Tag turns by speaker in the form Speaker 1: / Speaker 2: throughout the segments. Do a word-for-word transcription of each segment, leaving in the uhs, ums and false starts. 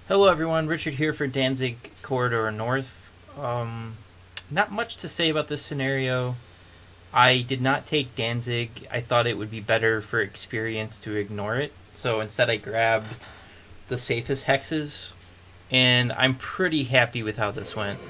Speaker 1: Hello, everyone. Richard here for Danzig Corridor North. Um, not much to say about this scenario. I did not take Danzig. I thought it would be better for experience to ignore it. So instead, I grabbed the safest hexes, and I'm pretty happy with how this went.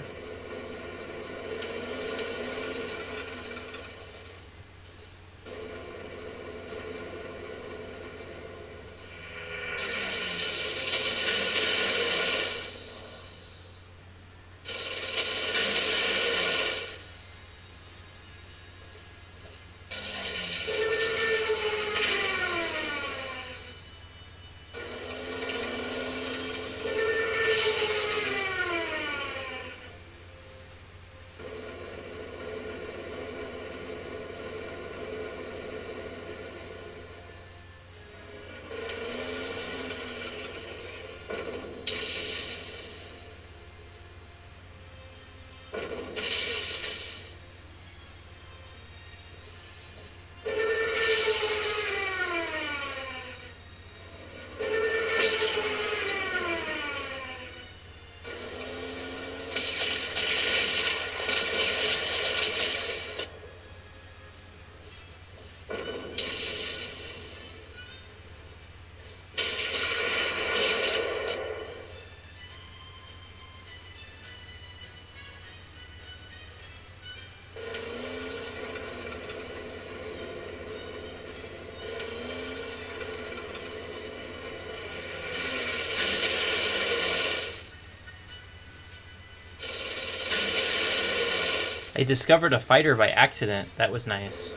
Speaker 1: I discovered a fighter by accident. That was nice.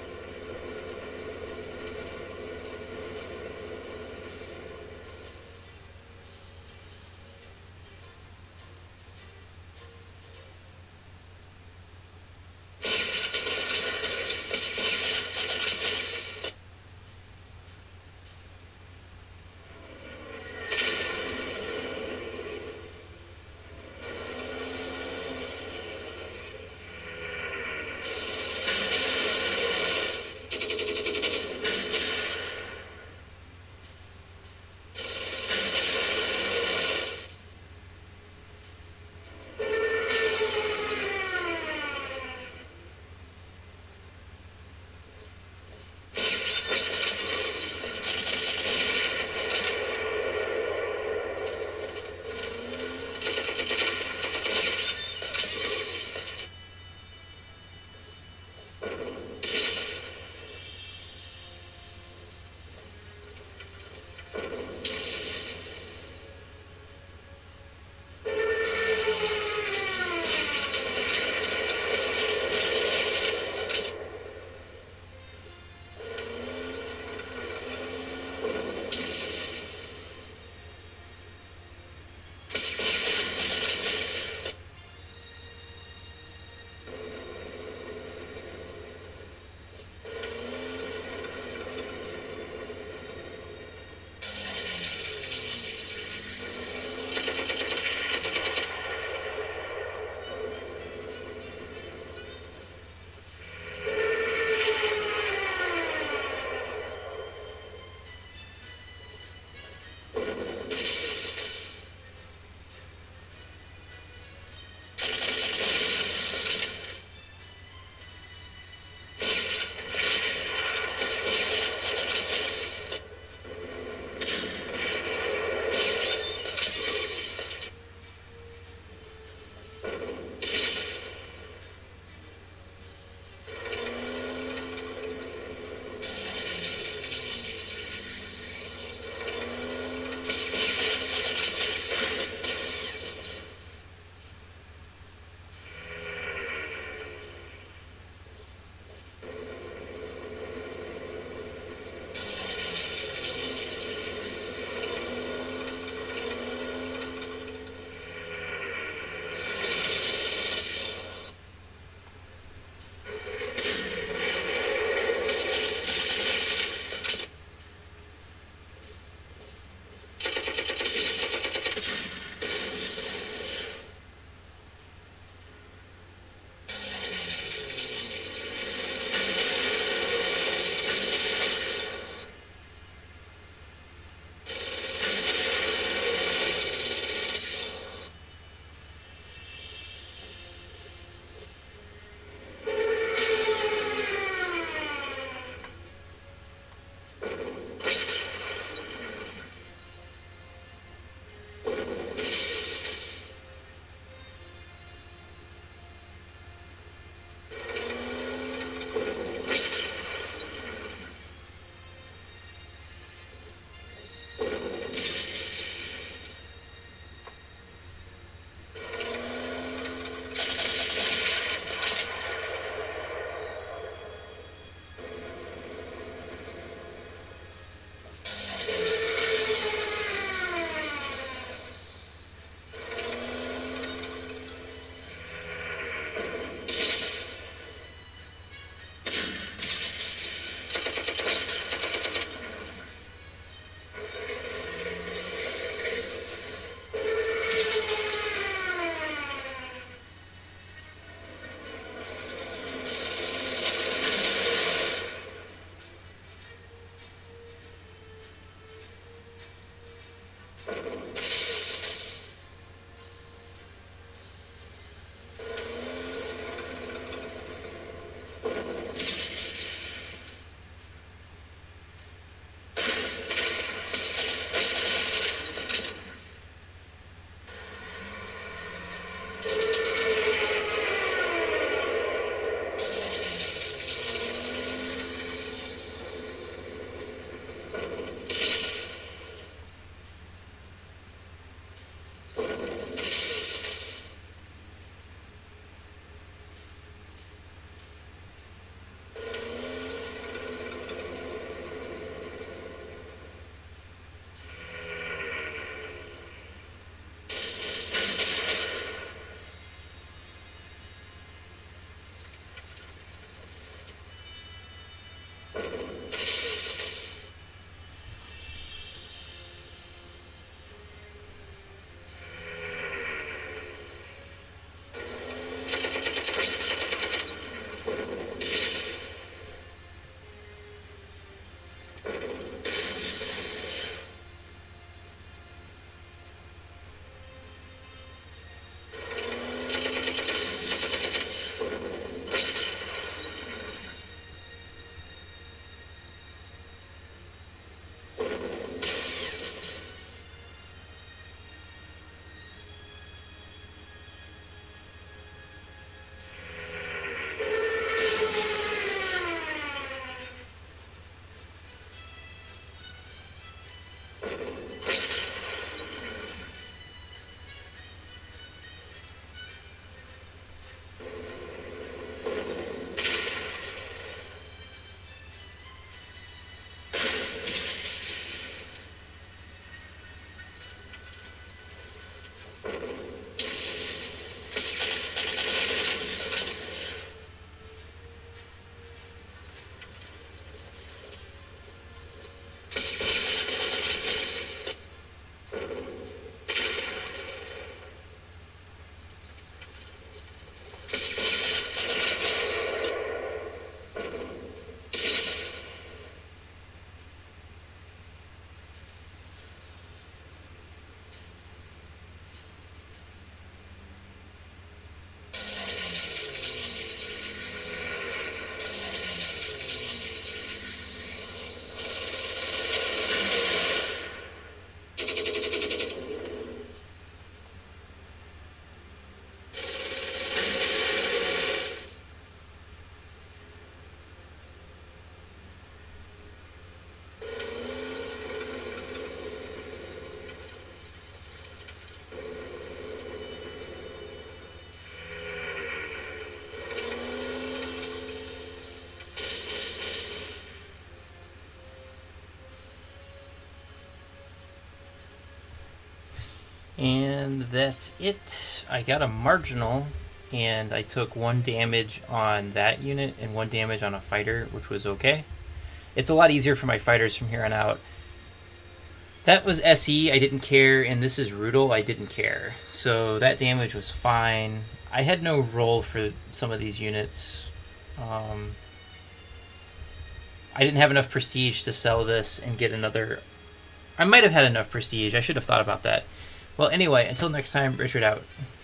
Speaker 1: And that's it. I got a marginal, and I took one damage on that unit and one damage on a fighter, which was okay. It's a lot easier for my fighters from here on out. That was S E, I didn't care, and this is Rudel, I didn't care. So that damage was fine. I had no role for some of these units. Um, I didn't have enough prestige to sell this and get another... I might have had enough prestige, I should have thought about that. Well, anyway, until next time, Richard out.